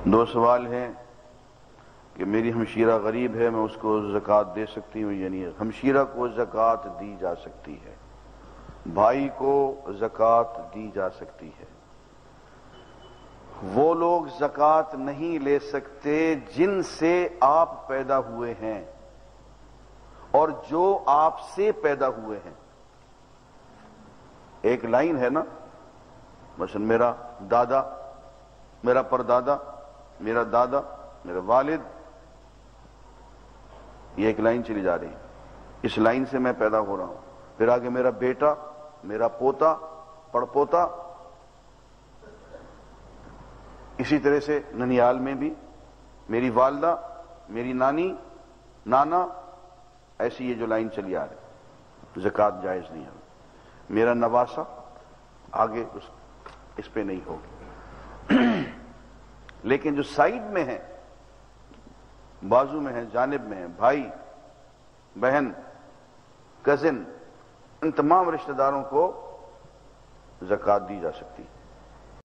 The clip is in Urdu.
دو سوال ہیں کہ میری ہمشیرہ غریب ہے، میں اس کو زکوٰۃ دے سکتی ہوں یا نہیں؟ ہمشیرہ کو زکوٰۃ دی جا سکتی ہے، بھائی کو زکوٰۃ دی جا سکتی ہے۔ وہ لوگ زکوٰۃ نہیں لے سکتے جن سے آپ پیدا ہوئے ہیں اور جو آپ سے پیدا ہوئے ہیں۔ ایک لائن ہے نا، مثلا میرا دادا، میرا پردادا، میرا دادا، میرا والد، یہ ایک لائن چلی جا رہی ہے، اس لائن سے میں پیدا ہو رہا ہوں۔ پھر آگے میرا بیٹا، میرا پوتا، پڑپوتا، اسی طرح سے ننیال میں بھی میری والدہ، میری نانی، نانا، ایسی یہ جو لائن چلی آ رہی، زکوٰۃ جائز نہیں ہے۔ میرا نواسہ آگے اس پہ نہیں ہوگی۔ لیکن جو سائیڈ میں ہے، بازو میں ہے، جانب میں ہے، بھائی، بہن، کزن، ان تمام رشتہ داروں کو زکوٰۃ دی جا سکتی ہے۔